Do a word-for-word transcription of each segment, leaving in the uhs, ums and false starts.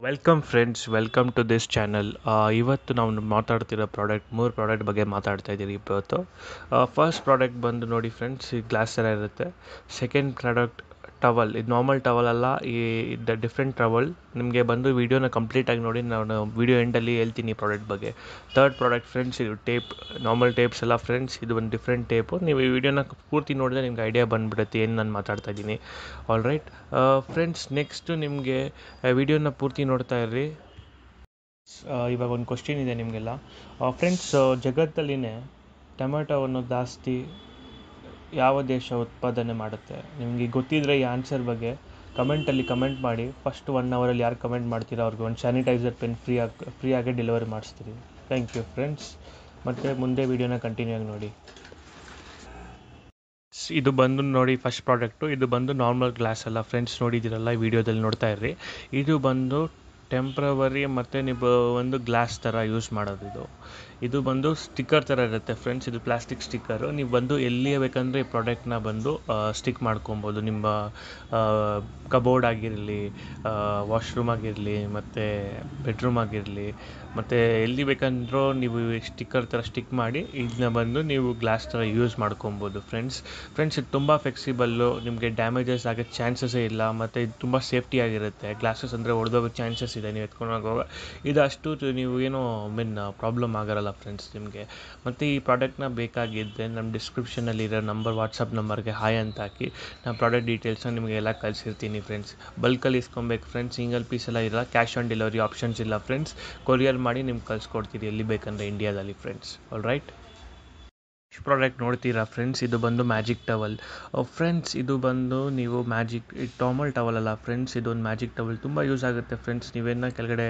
Welcome friends welcome to this channel. ಇವತ್ತು ನಾವು ಮಾತಾಡ್ತಿರೋ product ಮೂರು ಪ್ರಾಡಕ್ಟ್ ಬಗ್ಗೆ ಮಾತಾಡ್ತಾ ಇದ್ದೀರಿ ಇವತ್ತು. ಫಸ್ಟ್ ಪ್ರಾಡಕ್ಟ್ ಬಂದು ನೋಡಿ ಫ್ರೆಂಡ್ಸ್, ಈ ಗ್ಲಾಸ್ ಥರ ಇರುತ್ತೆ. Second product towel. ಇದು ನಾರ್ಮಲ್ ಟವಲ್ ಅಲ್ಲ, ಈ ದ ಡಿಫ್ರೆಂಟ್ ಟವಲ್. ನಿಮಗೆ ಬಂದು ವೀಡಿಯೋನ ಕಂಪ್ಲೀಟಾಗಿ ನೋಡಿ, ನಾನು ವೀಡಿಯೋ ಎಂಡಲ್ಲಿ ಹೇಳ್ತೀನಿ ಪ್ರಾಡಕ್ಟ್ ಬಗ್ಗೆ. ಥರ್ಡ್ ಪ್ರಾಡಕ್ಟ್ ಫ್ರೆಂಡ್ಸ್, ಇದು ಟೇಪ್. ನಾರ್ಮಲ್ ಟೇಪ್ಸ್ ಎಲ್ಲ ಫ್ರೆಂಡ್ಸ್, ಇದು ಒಂದು ಡಿಫ್ರೆಂಟ್ ಟೇಪು. ನೀವು ಈ ವಿಡಿಯೋನ ಪೂರ್ತಿ ನೋಡಿದ್ರೆ ನಿಮ್ಗೆ ಐಡಿಯಾ ಬಂದುಬಿಡುತ್ತೆ ಏನು ನಾನು ಮಾತಾಡ್ತಾ ಇದ್ದೀನಿ. ಆಲ್ ರೈಟ್ ಫ್ರೆಂಡ್ಸ್, ನೆಕ್ಸ್ಟು ನಿಮಗೆ ವಿಡಿಯೋನ ಪೂರ್ತಿ ನೋಡ್ತಾ ಇರ್ರಿ. ಇವಾಗ ಒಂದು ಕ್ವಶ್ಚನ್ ಇದೆ ನಿಮಗೆಲ್ಲ ಫ್ರೆಂಡ್ಸ್. ಜಗತ್ತಲ್ಲಿನೇ ಟೊಮೆಟೊವನ್ನು ಜಾಸ್ತಿ ಯಾವ ದೇಶ ಉತ್ಪಾದನೆ ಮಾಡುತ್ತೆ? ನಿಮಗೆ ಗೊತ್ತಿದ್ದರೆ ಈ ಆನ್ಸರ್ ಬಗ್ಗೆ ಕಮೆಂಟಲ್ಲಿ ಕಮೆಂಟ್ ಮಾಡಿ. ಫಸ್ಟ್ ಒನ್ ಅವರಲ್ಲಿ ಯಾರು ಕಮೆಂಟ್ ಮಾಡ್ತೀರೋ ಅವ್ರಿಗೆ ಒಂದು ಸ್ಯಾನಿಟೈಸರ್ ಪೆನ್ ಫ್ರೀ ಆಗಿ ಫ್ರೀಯಾಗಿ ಡೆಲಿವರಿ ಮಾಡಿಸ್ತೀರಿ. Thank you friends. ಮತ್ತು ಮುಂದೆ ವೀಡಿಯೋನ ಕಂಟಿನ್ಯೂ ಆಗಿ ನೋಡಿ. ಇದು ಬಂದು ನೋಡಿ ಫಸ್ಟ್ ಪ್ರಾಡಕ್ಟು. ಇದು ಬಂದು ನಾರ್ಮಲ್ ಗ್ಲಾಸ್ ಅಲ್ಲ ಫ್ರೆಂಡ್ಸ್, ನೋಡಿದ್ದೀರಲ್ಲ ಈ ವಿಡಿಯೋದಲ್ಲಿ ನೋಡ್ತಾ ಇರ್ರಿ. ಇದು ಬಂದು ಟೆಂಪ್ರವರಿ ಮತ್ತು ನೀವು ಒಂದು ಗ್ಲಾಸ್ ಥರ ಯೂಸ್ ಮಾಡೋದು. ಇದು ಇದು ಬಂದು ಸ್ಟಿಕ್ಕರ್ ಥರ ಇರುತ್ತೆ ಫ್ರೆಂಡ್ಸ್. ಇದು ಪ್ಲಾಸ್ಟಿಕ್ ಸ್ಟಿಕ್ಕರು. ನೀವು ಬಂದು ಎಲ್ಲಿ ಬೇಕಂದರೆ ಈ ಪ್ರಾಡಕ್ಟ್ನ ಬಂದು ಸ್ಟಿಕ್ ಮಾಡ್ಕೊಬೋದು. ನಿಮ್ಮ ಕಬೋರ್ಡ್ ಆಗಿರಲಿ, ವಾಶ್ರೂಮ್ ಆಗಿರಲಿ, ಮತ್ತು ಬೆಡ್ರೂಮ್ ಆಗಿರಲಿ, ಮತ್ತು ಎಲ್ಲಿ ಬೇಕಂದ್ರೂ ನೀವು ಸ್ಟಿಕ್ಕರ್ ಥರ ಸ್ಟಿಕ್ ಮಾಡಿ ಇದನ್ನ ಬಂದು ನೀವು ಗ್ಲಾಸ್ ಥರ ಯೂಸ್ ಮಾಡ್ಕೊಬೋದು ಫ್ರೆಂಡ್ಸ್. ಫ್ರೆಂಡ್ಸ್ ಇದು ತುಂಬ ಫ್ಲೆಕ್ಸಿಬಲ್ಲು, ನಿಮಗೆ ಡ್ಯಾಮೇಜಸ್ ಆಗೋ ಚಾನ್ಸಸ್ಸೇ ಇಲ್ಲ, ಮತ್ತು ಇದು ತುಂಬ ಸೇಫ್ಟಿಯಾಗಿರುತ್ತೆ. ಗ್ಲಾಸಸ್ ಅಂದರೆ ಒಡೆದೋಗೋ ಚಾನ್ಸಸ್ ಇದೆ ನೀವು ಎತ್ಕೊಂಡು ಹೋಗುವಾಗ. ಇದು ಅಷ್ಟು ನೀವು ಏನೋ ಮೀನ್ ಪ್ರಾಬ್ಲಮ್ ಆಗೋಲ್ಲ ಫ್ರೆಂಡ್ಸ್ ನಿಮಗೆ. ಮತ್ತು ಈ ಪ್ರಾಡಕ್ಟ್ನ ಬೇಕಾಗಿದ್ದರೆ ನಮ್ಮ ಡಿಸ್ಕ್ರಿಪ್ಷನಲ್ಲಿರೋ ನಂಬರ್ ವಾಟ್ಸಪ್ ನಂಬರ್ಗೆ ಹಾಯ್ ಅಂತ ಹಾಕಿ ನಾನು ಪ್ರಾಡಕ್ಟ್ ಡೀಟೇಲ್ಸ್ನ ನಿಮಗೆ ಎಲ್ಲ ಕಳಿಸಿರ್ತೀನಿ ಫ್ರೆಂಡ್ಸ್. ಬಲ್ಕಲ್ಲಿ ಇಸ್ಕೊಬೇಕು ಫ್ರೆಂಡ್ಸ್, ಸಿಂಗಲ್ ಪೀಸ್ ಎಲ್ಲ ಇಲ್ಲ. ಕ್ಯಾಶ್ ಆನ್ ಡೆಲಿವರಿ ಆಪ್ಷನ್ಸ್ ಇಲ್ಲ ಫ್ರೆಂಡ್ಸ್. ಕೊರಿಯರ್ ಮಾಡಿ ನಿಮ್ಗೆ ಕಳಿಸ್ಕೊಡ್ತೀರಿ ಎಲ್ಲಿ ಬೇಕಂದರೆ ಇಂಡಿಯಾದಲ್ಲಿ friends. All right, next product ನೋಡ್ತೀರಾ ಫ್ರೆಂಡ್ಸ್. ಇದು ಬಂದು ಮ್ಯಾಜಿಕ್ ಟವಲ್ ಫ್ರೆಂಡ್ಸ್. ಇದು ಬಂದು ನೀವು ಮ್ಯಾಜಿಕ್ ನಾರ್ಮಲ್ ಟವಲ್ ಅಲ್ಲ ಫ್ರೆಂಡ್ಸ್, ಇದೊಂದು ಮ್ಯಾಜಿಕ್ ಟವಲ್. ತುಂಬ ಯೂಸ್ ಆಗುತ್ತೆ ಫ್ರೆಂಡ್ಸ್. ನೀವೇನ ಕೆಳಗಡೆ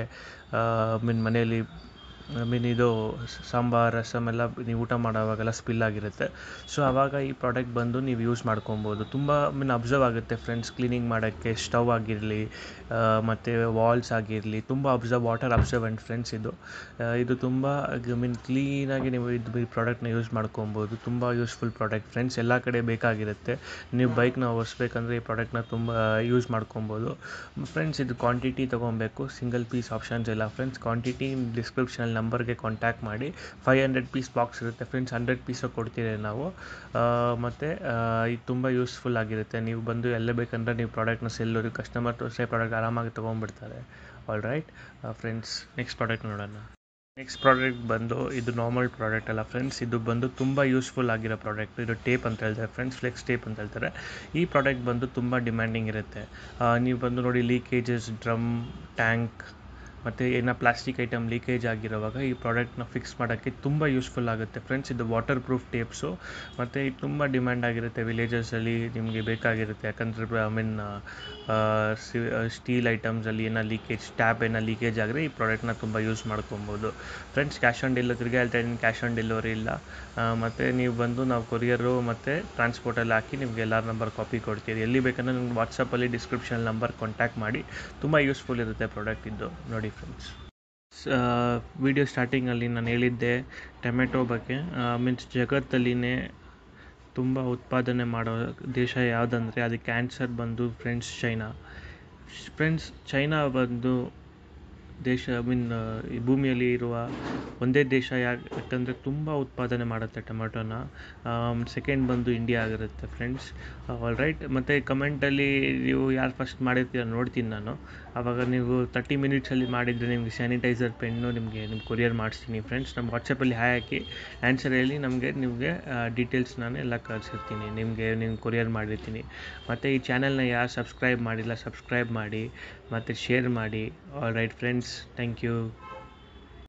ಮೀನ್ ಮನೆಯಲ್ಲಿ ಐ ಮೀನ್ ಇದು ಸಾಂಬಾರು ರಸಮ್ ಎಲ್ಲ ನೀವು ಊಟ ಮಾಡೋವಾಗೆಲ್ಲ ಸ್ಪಿಲ್ ಆಗಿರುತ್ತೆ. ಸೊ ಆವಾಗ ಈ ಪ್ರಾಡಕ್ಟ್ ಬಂದು ನೀವು ಯೂಸ್ ಮಾಡ್ಕೊಬೋದು. ತುಂಬ ಮೀನ್ ಅಬ್ಸರ್ವ್ ಆಗುತ್ತೆ ಫ್ರೆಂಡ್ಸ್, ಕ್ಲೀನಿಂಗ್ ಮಾಡೋಕ್ಕೆ. ಸ್ಟವ್ ಆಗಿರಲಿ ಮತ್ತು ವಾಲ್ಸ್ ಆಗಿರಲಿ, ತುಂಬ ಅಬ್ಸರ್ವ್ ವಾಟರ್ ಅಬ್ಸರ್ವೆಂಟ್ ಫ್ರೆಂಡ್ಸ್. ಇದು ಇದು ತುಂಬ ಮೀನ್ ಕ್ಲೀನಾಗಿ ನೀವು ಇದು ಈ ಪ್ರಾಡಕ್ಟ್ನ ಯೂಸ್ ಮಾಡ್ಕೊಬೋದು. ತುಂಬ ಯೂಸ್ಫುಲ್ ಪ್ರಾಡಕ್ಟ್ ಫ್ರೆಂಡ್ಸ್, ಎಲ್ಲ ಕಡೆ ಬೇಕಾಗಿರುತ್ತೆ. ನೀವು ಬೈಕ್ನ ಓಡಿಸ್ಬೇಕಂದ್ರೆ ಈ ಪ್ರಾಡಕ್ಟ್ನ ತುಂಬ ಯೂಸ್ ಮಾಡ್ಕೊಬೋದು ಫ್ರೆಂಡ್ಸ್. ಇದು ಕ್ವಾಂಟಿಟಿ ತೊಗೊಬೇಕು, ಸಿಂಗಲ್ ಪೀಸ್ ಆಪ್ಷನ್ಸ್ ಇಲ್ಲ ಫ್ರೆಂಡ್ಸ್. ಕ್ವಾಂಟಿಟಿ ಡಿಸ್ಕ್ರಿಪ್ಷನಲ್ಲಿ ನಂಬರ್ಗೆ ಕಾಂಟ್ಯಾಕ್ಟ್ ಮಾಡಿ. ಫೈವ್ ಹಂಡ್ರೆಡ್ ಪೀಸ್ ಬಾಕ್ಸ್ ಇರುತ್ತೆ ಫ್ರೆಂಡ್ಸ್, ಹಂಡ್ರೆಡ್ ಪೀಸು ಕೊಡ್ತೀವಿ ನಾವು. ಮತ್ತು ಇದು ತುಂಬ ಯೂಸ್ಫುಲ್ ಆಗಿರುತ್ತೆ. ನೀವು ಬಂದು ಎಲ್ಲೇ ಬೇಕಂದ್ರೆ ನೀವು ಪ್ರಾಡಕ್ಟ್ನ ಸೆಲ್ಲೋರು ಕಸ್ಟಮರ್ ತೋರಿಸೇ ಪ್ರಾಡಕ್ಟ್ ಆರಾಮಾಗಿ ತೊಗೊಂಡ್ಬಿಡ್ತಾರೆ. All right friends, next product ನೋಡೋಣ. ನೆಕ್ಸ್ಟ್ ಪ್ರಾಡಕ್ಟ್ ಬಂದು ಇದು ನಾರ್ಮಲ್ ಪ್ರಾಡಕ್ಟ್ ಅಲ್ಲ ಫ್ರೆಂಡ್ಸ್. ಇದು ಬಂದು ತುಂಬ ಯೂಸ್ಫುಲ್ ಆಗಿರೋ ಪ್ರಾಡಕ್ಟ್. ಇದು ಟೇಪ್ ಅಂತ ಹೇಳ್ತಾರೆ ಫ್ರೆಂಡ್ಸ್, ಫ್ಲೆಕ್ಸ್ ಟೇಪ್ ಅಂತ ಹೇಳ್ತಾರೆ. ಈ ಪ್ರಾಡಕ್ಟ್ ಬಂದು ತುಂಬ ಡಿಮ್ಯಾಂಡಿಂಗ್ ಇರುತ್ತೆ. ನೀವು ಬಂದು ನೋಡಿ ಲೀಕೇಜಸ್, ಡ್ರಮ್, ಟ್ಯಾಂಕ್ ಮತ್ತು ಏನೋ ಪ್ಲಾಸ್ಟಿಕ್ ಐಟಮ್ ಲೀಕೇಜ್ ಆಗಿರೋವಾಗ ಈ ಪ್ರಾಡಕ್ಟ್ನ ಫಿಕ್ಸ್ ಮಾಡೋಕ್ಕೆ ತುಂಬ ಯೂಸ್ಫುಲ್ ಆಗುತ್ತೆ ಫ್ರೆಂಡ್ಸ್. ಇದು ವಾಟರ್ ಪ್ರೂಫ್ ಟೇಪ್ಸು, ಮತ್ತು ಇದು ತುಂಬ ಡಿಮ್ಯಾಂಡ್ ಆಗಿರುತ್ತೆ ವಿಲೇಜಸಲ್ಲಿ, ನಿಮಗೆ ಬೇಕಾಗಿರುತ್ತೆ. ಯಾಕಂದರೆ ಐ ಮೀನ್ ಸ್ಟೀಲ್ ಐಟಮ್ಸಲ್ಲಿ ಏನೋ ಲೀಕೇಜ್, ಟ್ಯಾಪ್ ಏನೋ ಲೀಕೇಜ್ ಆದರೆ ಈ ಪ್ರಾಡಕ್ಟ್ನ ತುಂಬ ಯೂಸ್ ಮಾಡ್ಕೊಬೋದು ಫ್ರೆಂಡ್ಸ್. ಕ್ಯಾಶ್ ಆನ್ ಡೆಲಿವರಿ ತಿರ್ಗಿ ಹೇಳ್ತಾ ಇದ್ದೀನಿ, ಕ್ಯಾಶ್ ಆನ್ ಡೆಲಿವರಿ ಇಲ್ಲ. ಮತ್ತು ನೀವು ಬಂದು ನಾವು ಕೊರಿಯರು ಮತ್ತು ಟ್ರಾನ್ಸ್ಪೋರ್ಟಲ್ಲಿ ಹಾಕಿ ನಿಮಗೆ ಎಲ್ಲ ನಂಬರ್ ಕಾಪಿ ಕೊಡ್ತೀವಿ. ಎಲ್ಲಿ ಬೇಕಂದರೆ ನಿಮ್ಗೆ ವಾಟ್ಸಪ್ಪಲ್ಲಿ ಡಿಸ್ಕ್ರಿಪ್ಷನ್ ನಂಬರ್ ಕಾಂಟ್ಯಾಕ್ಟ್ ಮಾಡಿ. ತುಂಬ ಯೂಸ್ಫುಲ್ ಇರುತ್ತೆ ಪ್ರಾಡಕ್ಟ್ ಇದು ನೋಡಿ ಫ್ರೆಂಡ್ಸ್. ವಿಡಿಯೋ ಸ್ಟಾರ್ಟಿಂಗಲ್ಲಿ ನಾನು ಹೇಳಿದ್ದೆ ಟೊಮೆಟೊ ಬಗ್ಗೆ. ಮೀನ್ಸ್ ಜಗತ್ತಲ್ಲಿನೇ ತುಂಬ ಉತ್ಪಾದನೆ ಮಾಡೋ ದೇಶ ಯಾವುದಂದರೆ ಅದಕ್ಕೆ ಆನ್ಸರ್ ಬಂದು ಫ್ರೆಂಡ್ಸ್ ಚೈನಾ. ಫ್ರೆಂಡ್ಸ್ ಚೈನಾ ಬಂದು ದೇಶ ಐ ಮೀನ್ ಈ ಭೂಮಿಯಲ್ಲಿ ಇರುವ ಒಂದೇ ದೇಶ. ಯಾಕಂದರೆ ತುಂಬ ಉತ್ಪಾದನೆ ಮಾಡುತ್ತೆ ಟೊಮೆಟೊನ. ಸೆಕೆಂಡ್ ಬಂದು ಇಂಡಿಯಾ ಆಗಿರುತ್ತೆ ಫ್ರೆಂಡ್ಸ್. ಆಲ್ ರೈಟ್, ಮತ್ತು ಕಮೆಂಟಲ್ಲಿ ನೀವು ಯಾರು ಫಸ್ಟ್ ಮಾಡಿರ್ತೀರ ನೋಡ್ತೀನಿ ನಾನು. ಆವಾಗ ನೀವು ತರ್ಟಿ ಮಿನಿಟ್ಸಲ್ಲಿ ಮಾಡಿದರೆ ನಿಮಗೆ ಸ್ಯಾನಿಟೈಸರ್ ಪೆನ್ನು ನಿಮಗೆ ನಿಮ್ಮ ಕೊರಿಯರ್ ಮಾಡಿಸ್ತೀನಿ ಫ್ರೆಂಡ್ಸ್. ನಮ್ಮ ವಾಟ್ಸಪ್ಪಲ್ಲಿ ಹಾಯ್ ಹಾಕಿ ಆನ್ಸರ್ ಹೇಳಿ, ನಮಗೆ ನಿಮಗೆ ಡೀಟೇಲ್ಸ್ ನಾನು ಎಲ್ಲ ಕಳಿಸಿರ್ತೀನಿ, ನಿಮಗೆ ನಿಮ್ಮ ಕೊರಿಯರ್ ಮಾಡಿರ್ತೀನಿ. ಮತ್ತು ಈ ಚಾನಲ್ನ ಯಾರು ಸಬ್ಸ್ಕ್ರೈಬ್ ಮಾಡಿಲ್ಲ ಸಬ್ಸ್ಕ್ರೈಬ್ ಮಾಡಿ ಮತ್ತು ಶೇರ್ ಮಾಡಿ. All right friends, thank you.